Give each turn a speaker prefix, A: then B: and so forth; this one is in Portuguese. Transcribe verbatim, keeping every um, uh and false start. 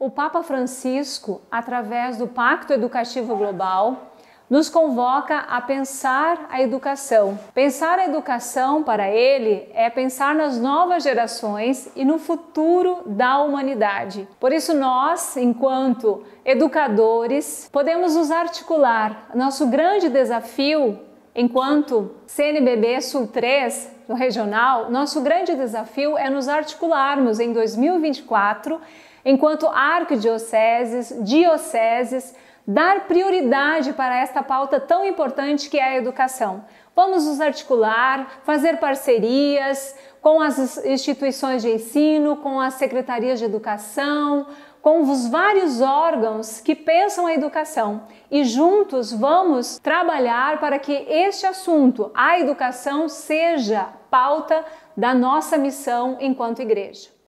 A: o Papa Francisco, através do Pacto Educativo Global, nos convoca a pensar a educação. Pensar a educação, para ele, é pensar nas novas gerações e no futuro da humanidade. Por isso nós, enquanto educadores, podemos nos articular. Nosso grande desafio, enquanto C N B B Sul três, no regional, nosso grande desafio é nos articularmos em dois mil e vinte e quatro, enquanto arquidioceses, dioceses, dar prioridade para esta pauta tão importante que é a educação. Vamos nos articular, fazer parcerias com as instituições de ensino, com as secretarias de educação, com os vários órgãos que pensam a educação e juntos vamos trabalhar para que este assunto, a educação, seja pauta da nossa missão enquanto igreja.